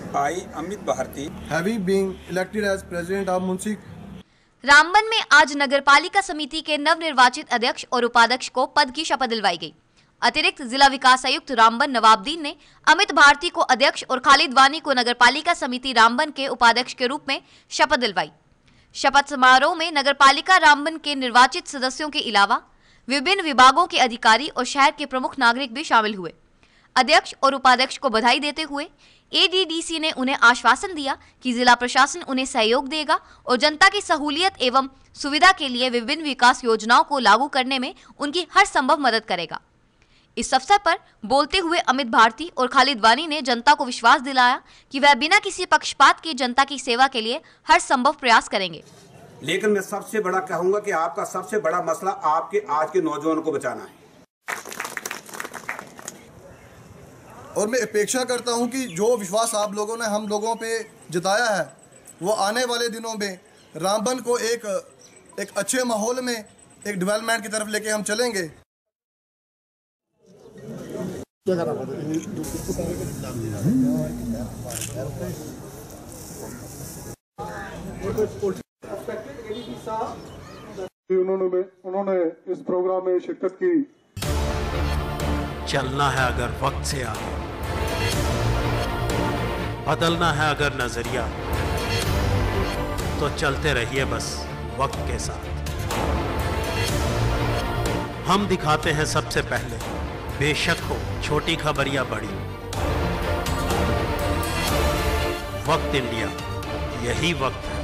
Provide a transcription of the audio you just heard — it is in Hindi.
I, Amit Bharti, having been elected as president of Munshi। Ramban में आज नगरपालिका समिति के नवनिर्वाचित अध्यक्ष और उपाध्यक्ष को पद की शपथ दिलवाई गई। अतिरिक्त जिला विकास आयुक्त रामबन नवाबुद्दीन ने अमित भारती को अध्यक्ष और खालिद वानी को नगरपालिका समिति रामबन के उपाध्यक्ष के रूप में शपथ दिलवाई। शपथ समारोह में नगरपालिका रामबन के निर्वाचित सदस्यों के अलावा विभिन्न विभागों के अधिकारी और शहर के प्रमुख नागरिक भी शामिल हुए। अध्यक्ष और उपाध्यक्ष को बधाई देते हुए एडीडीसी ने उन्हें आश्वासन दिया कि जिला प्रशासन उन्हें सहयोग देगा और जनता की सहूलियत एवं सुविधा के लिए विभिन्न विकास योजनाओं को लागू करने में उनकी हर संभव मदद करेगा। इस अवसर पर बोलते हुए अमित भारती और खालिद वानी ने जनता को विश्वास दिलाया कि वह बिना किसी पक्षपात के जनता की सेवा के लिए हर संभव प्रयास करेंगे। लेकिन मैं सबसे बड़ा कहूंगा कि आपका सबसे बड़ा मसला आपके आज के नौजवानों को बचाना है। और मैं अपेक्षा करता हूं कि जो विश्वास आप लोगों ने हम लोगों पे जताया है वो आने वाले दिनों में रामबन को एक अच्छे माहौल में एक डेवलपमेंट की तरफ लेके हम चलेंगे। उन्होंने इस प्रोग्राम में शिरकत की। चलना है अगर वक्त से आगे, बदलना है अगर नजरिया, तो चलते रहिए बस वक्त के साथ। हम दिखाते हैं सबसे पहले, बेशक हो छोटी खबर या बड़ी। वक्त इंडिया, यही वक्त है।